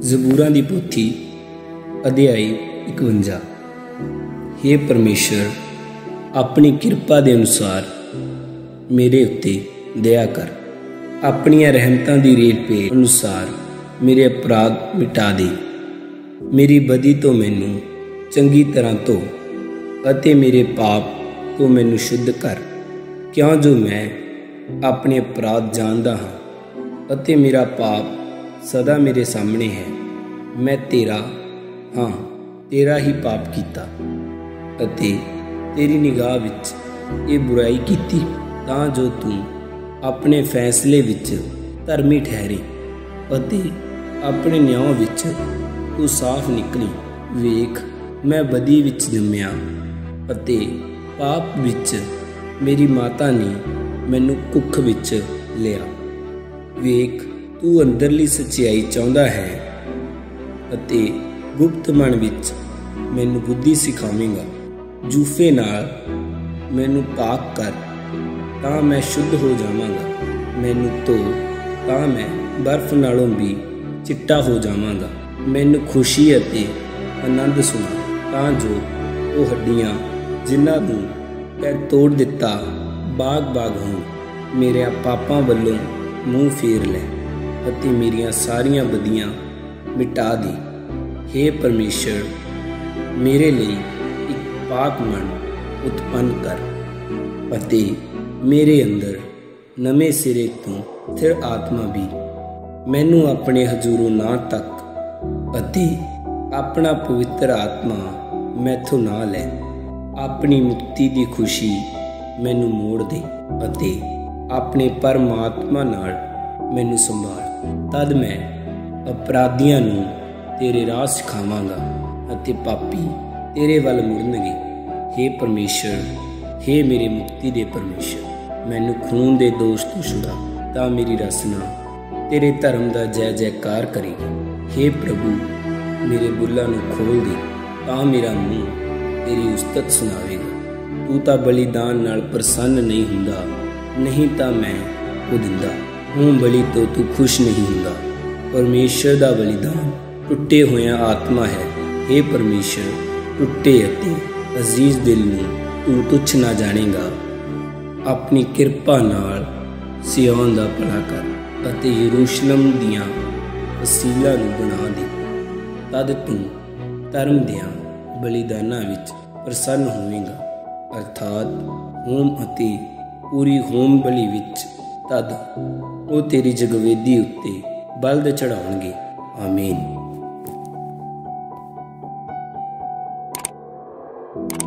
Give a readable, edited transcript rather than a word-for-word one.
ਜ਼ਬੂਰਾਂ ਦੀ ਪੋਥੀ ਅਧਿਆਇ 51। हे परमेश्वर, अपनी किरपा के अनुसार मेरे उत्ते दया कर। अपनियां रहमतां दी रेल पे अनुसार मेरे अपराध मिटा दे। मेरी बदी तो मैनू चंगी तरह धो अते मेरे पाप तो मैनू शुद्ध कर, क्यों जो मैं अपने अपराध जानदा हाँ अते मेरा पाप सदा मेरे सामने है। मैं तेरा हाँ तेरा ही पाप कीता अते तेरी निगाह विच ये बुराई कीती, तां जो तू अपने फैसले विच धर्मी ठहरे अते अपने न्याय विच तू साफ निकली। वेख, मैं बदी विच जम्मिया अते पाप विच मेरी माता ने मैनू कुख विच लिया। वेख, तू अंदरली सच्चाई चाहुंदा है अते गुप्त मन विच मैनू बुद्धि सिखावेंगा। जूफे नाल मैनू पाक कर, तां मैं शुद्ध हो जावांगा। मैनू धो, तां मैं बर्फ नालों भी चिट्टा हो जावांगा। मैनू खुशी अते आनंद सुना, तां जो वो हड्डियां जिन्हां नूं तैं तोड़ दिता बाग बाग होण। मेरे पापां वल्लों मूँह फेर लै अते मेरियां सारियां बदियां मिटा दे। हे परमेश्वर, मेरे लिए एक पाक मन उत्पन्न कर अते मेरे अंदर नवे सिरे तो स्थिर आत्मा भी। मैनू अपने हजूरों ना तक अते अपना पवित्र आत्मा मैथों ना लै। अपनी मुक्ति की खुशी मैनू मोड़ दे अते अपने परमात्मा नाल मैनू संभाल। तद मैं अपराधियां नूं तेरे राह सिखावांगा अते पापी तेरे वल मुड़नगे। हे परमेश्वर, हे मेरे मुक्ति दे परमेश्वर, मैनू खून दे दोष तो छुड़ा, तां मेरी रसना तेरे धर्म दा जय जयकार करेगी। हे प्रभु, मेरे बुल्लां नूं खोल दे, तां मेरा मूँह तेरी उस्तत सुनावेगा। तू तां बलिदान नाल प्रसन्न नहीं हुंदा, नहीं तां मैं वो दिंदा। हूँ बलि तो तू खुश नहीं हुंदा। परमेश्वर दा बलिदान टुटे होया आत्मा है। हे परमेश्वर, टुटे अते अजीज दिल नूं तू तुच्छ ना जानेगा। अपनी किरपा नाल सियोन दा भला कर अते यरूशलेम दियां वसीलां नूं बना दे। तद तू धर्म दियां बलिदानां विच प्रसन्न होवेगा, अर्थात होम अते पूरी होम बलि विच। तद वो तेरी जगवेदी उत्ते बलद चढ़ाउणगे। आमीन।